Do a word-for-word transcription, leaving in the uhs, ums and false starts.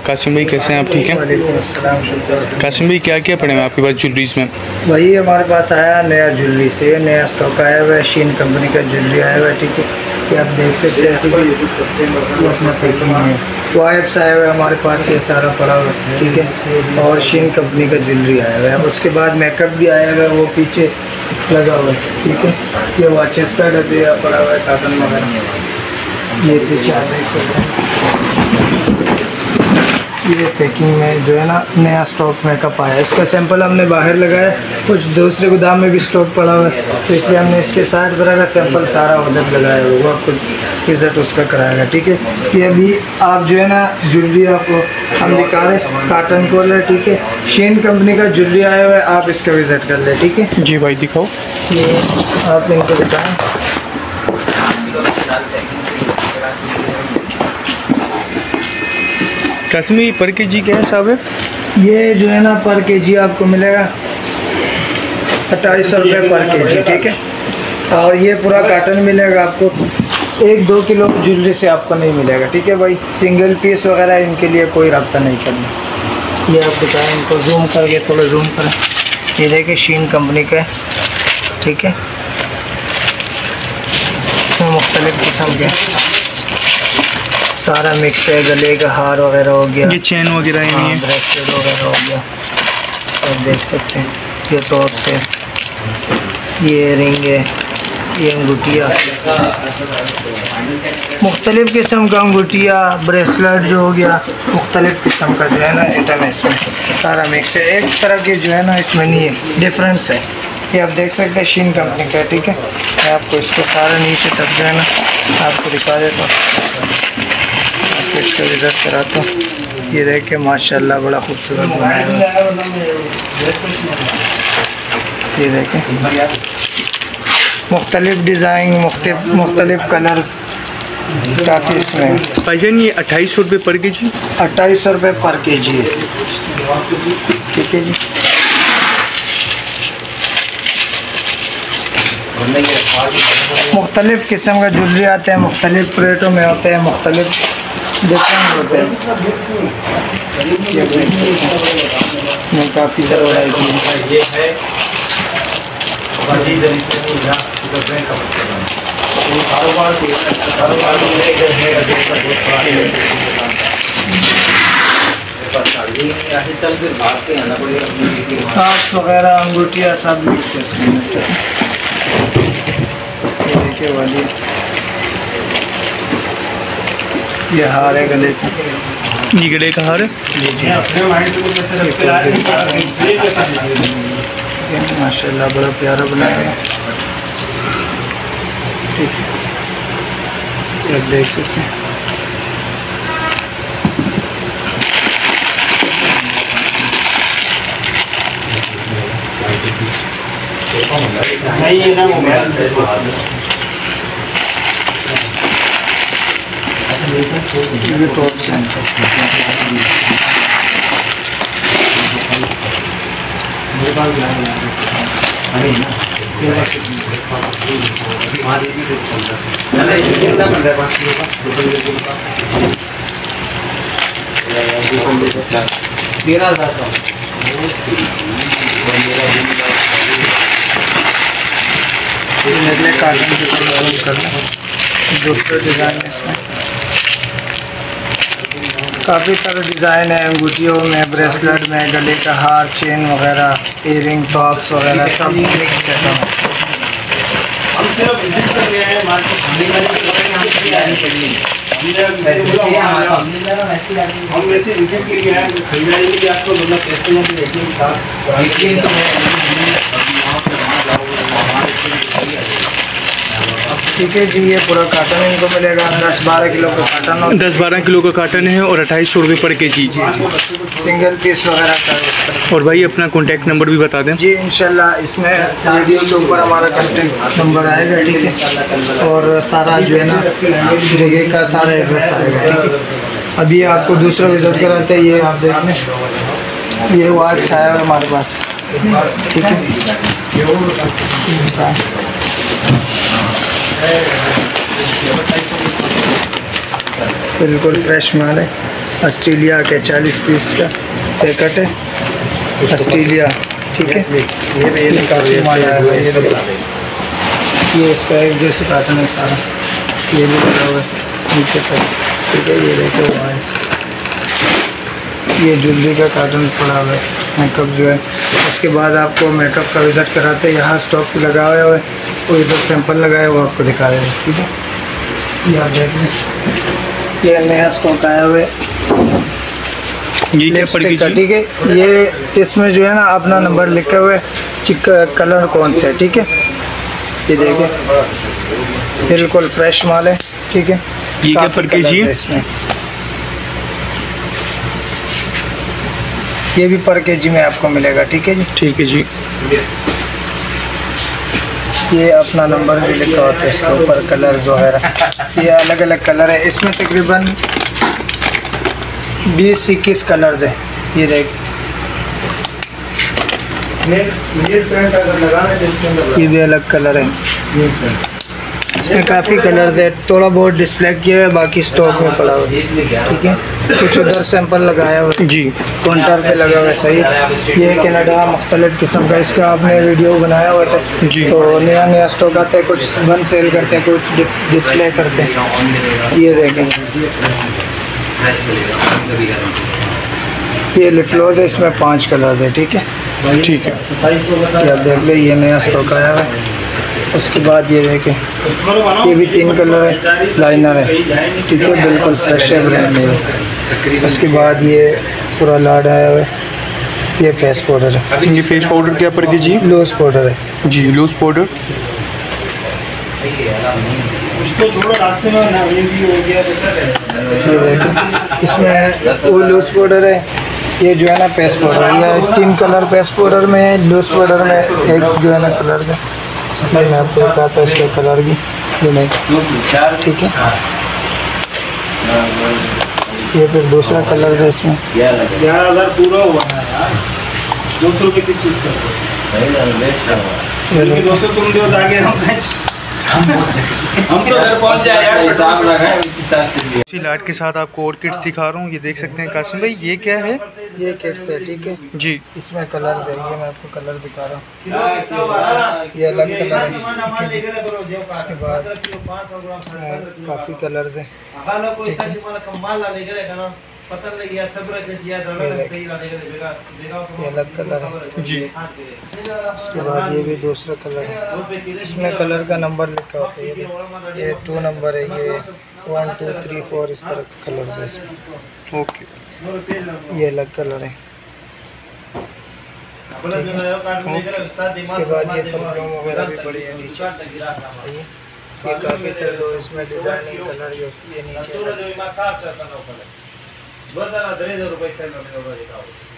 कासिम भाई कैसे हैं आप? ठीक हैं। कासिम भाई क्या क्या पड़े हैं आपके पास ज्वेलरीज में? वही हमारे पास आया नया ज्वेलरी से नया स्टॉक आया हुआ है, शीन कंपनी का ज्वेलरी आया हुआ है। ठीक है, ये आप देख सकते हैं। ठीक है, ये अपना पैकिंग में वाइप्स आया हुआ है हमारे पास, ये सारा पड़ा हुआ है। ठीक है, और शीन कंपनी का ज्वेलरी आया हुआ है। उसके बाद मेकअप भी आया हुआ है, वो पीछे लगा हुआ है। ठीक है, ये वॉचेस का डब्बे पड़ा हुआ है, कार्टन वगैरह ये पीछे आप देख सकते हैं। ये पैकिंग में जो है ना नया स्टॉक मेकअप आया है। इसका सैंपल हमने बाहर लगाया, कुछ दूसरे गोदाम में भी स्टॉक पड़ा हुआ है, तो इसलिए हमने इसके साठ तरह का सैंपल सारा उधर लगाया हुआ, कुछ विजिट उसका कराएगा। ठीक है, ये अभी आप जो है ना ज्वेलरी आपको हम दिखा रहे हैं, काटन कोल है। ठीक है, शीन कंपनी का ज्वेलरी आया हुआ है, आप इसका विजिट कर ले। ठीक है जी भाई दिखाओ, ये आप इनको दिखाएँ। कासिम भाई पर के जी क्या है साहब? ये जो है ना पर के जी आपको मिलेगा अट्ठाईस सौ रुपये पर के जी। ठीक है, और ये पूरा काटन मिलेगा आपको, एक दो किलो ज्वेलरी से आपको नहीं मिलेगा। ठीक है भाई, सिंगल पीस वगैरह इनके लिए कोई रब्ता नहीं करना। ये आप बताएं, इनको जूम करके थोड़ा जूम करें। ये देखिए शीन कंपनी का है। ठीक है, इसमें मुख्तलिफ किस्म के सारा मिक्स है, गले का हार वगैरह हो गया, ये चेन वगैरह ही नहीं है, ब्रेसलेट वगैरह हो गया, आप देख सकते हैं। ये टॉप से, ये रिंग है, ये अंगूठिया, मुख्तलिफ़ किस्म का अंगूठिया, ब्रेसलेट जो हो गया, मुख्तलिफ़ किस्म का जो है ना आइटम है इसमें, सारा मिक्स है। एक तरह के जो है ना इसमें नहीं है, डिफरेंस है। ये आप देख सकते हैं शीन कंपनी का। ठीक है, मैं आपको इसको सारा नीचे तक जो है ना आपको दिखा देता हूँ, इसका विजिट कराता हूँ। ये देख के माशाल्लाह बड़ा खूबसूरत बनाया है। ये देखें, मुख्तलिफ डिज़ाइन, मुख्तलिफ मुख्तलिफ कलर्स काफ़ी इसमें। भाईजान ये अट्ठाईस सौ रुपये पर के जी? अट्ठाईस सौ रुपये पर के जी है। ठीक है जी, मुख्तलिफ किस्म का ज्वेलरी आते हैं, मुख्तलिफ रेटों में होते हैं, मुख्तलिफ डिफरेंट होते हैं। इसमें काफ़ी ज़रूर ये है। कार्ड्स वगैरह अंगूठिया सब मिक्स है इसमें। देखिए वाली ये हार है गले का, ये गले का हार है। जी जी, माशाल्लाह बड़ा प्यारा बनाया है। ठीक है, आप देख सकते हैं। ये टॉप से तेरह हज़ार का कार्टन के करना दूसरे डिज़ाइन इसमें काफ़ी सारे डिज़ाइन है, अंगूठियों में, ब्रेसलेट में, गले का हार, चेन वगैरह, इयरिंग, टॉप्स वगैरह सब मिक्स है। हम सिर्फ विजिट कर रहे हैं मार्केट, हम वैसे विजिट के लिए आए, खरीदारी के लिए आपको मतलब कैसे ठीक है जी। ये पूरा काटन इनको मिलेगा, दस बारह किलो का काटन, दस बारह किलो का काटन है और अट्ठाईस सौ रुपये पर के जी। जी जी, सिंगल पीस वगैरह का। और भाई अपना कॉन्टैक्ट नंबर भी बता दें। जी इंशाल्लाह, इसमें वीडियो के ऊपर हमारा कॉन्टैक्ट नंबर आएगा। ठीक है, और सारा जो है ना जगह का सारा एड्रेस आएगा। ठीक है, अभी आपको दूसरा विजिट कराते हैं। ये आप देख लें, ये वॉच आया है हमारे पास। ठीक है, बिल्कुल फ्रेश माल है। ऑस्ट्रेलिया के चालीस पीस का पैकेट है, ऑस्ट्रेलिया, ठीक है। ये काफ़ी माल आया हुआ है, ये देखो, ये इसका एक जैसे पैटर्न है सारा, ये भी लगा हुआ है नीचे तक, ठीक है। ये देखो ये ज्वेलरी का कार्टन पड़ा हुआ है, मेकअप जो है। उसके बाद आपको मेकअप का विज़िट कराते हैं, यहाँ स्टॉक लगा हुआ है, वो इधर सैंपल लगाए वो आपको दिखा रहे हैं, ठीक है। ये आप देख लें, ये नया स्टॉक आया हुआ है, ये क्या पड़ लिपस्टिक का, गई? ठीक है। ये इसमें जो है ना अपना नंबर लिखा हुआ है, चिक कलर कौन सा है, ठीक है। ये देखिए बिल्कुल फ्रेश माल है, ठीक है। ये क्या काफ़ी पर केजी कलर है? है इसमें, ये भी पर केजी में आपको मिलेगा, ठीक है जी। ठीक है जी। ये अपना नंबर भी लिखा होता है इसके ऊपर, कलर वगैरह, ये अलग अलग कलर है इसमें, तकरीबन बीस इक्कीस कलर्स है। ये देख, ये भी अलग कलर है, इसमें काफ़ी कलर्स है। थोड़ा बहुत डिस्प्ले किया है, बाकी स्टॉक में पड़ा हुआ है, ठीक है। कुछ उधर सैंपल लगाया हुआ है जी, काउंटर पे लगा हुआ है, सही। ये कनाडा मुख्तलिफ किस्म का, इसका आपने वीडियो बनाया हुआ था जी। तो नया नया स्टॉक आता है, कुछ वन सेल करते हैं, कुछ डिस्प्ले करते हैं। ये देखें, ये लिफलोज है, इसमें पांच कलर्स है, ठीक है। ठीक है। ये आप देख ले, ये नया स्टॉक आया हुआ है। उसके बाद ये देखें, ये भी तीन कलर है, लाइनर है, ठीक है, बिल्कुल फ्रेश है, ब्रांड न्यू है। उसके बाद ये पूरा लाड आया हुआ है, ये फेस पाउडर है, ये फेस पाउडर क्या पड़ गई जी? लूज पाउडर है जी, लूज पाउडर। ये देखें, इसमें वो लूज पाउडर है, ये जो है ना पेस्ट पाउडर, ये तीन कलर पेस्ट पाउडर में है, लूज पाउडर में एक जो है ना कलर है। मैं आपको बताता हूँ इसका कलर भी, ये नहीं, ठीक है। ये फिर दूसरा कलर है इसमें, ग्यारह हजार पूरा हुआ है यार, दो सौ रुपये किस चीज़ का? दो सौ तुम दो आगे हम हम तो घर पहुंच जाए यार, हिसाब लगा है इस हिसाब से दिया। इसी लाइट के साथ आपको और किट्स दिखा रहा हूँ, ये देख सकते हैं कासिम भाई, ये क्या है? ये किट्स है, ठीक है। जी, इसमें कलर्स है, ये मैं आपको कलर दिखा रहा हूँ, ये अलग कलर है, ठीक है। उसके बाद इसमें काफ़ी कलर्स हैं, ये अलग कलर है जी। उसके बाद ये भी दूसरा कलर है, इसमें कलर का नंबर लिखा होता है, ये देखो, ये टू नंबर है, ये वन टू थ्री फोर इस तरह के कलर है इसमें, ओके। ये अलग कलर है। उसके बाद ये फलूम वगैरह भी बड़ी है नीचे, सही है। ये काफ़ी कलर, इसमें डिज़ाइनिंग कलर ये ये नीचे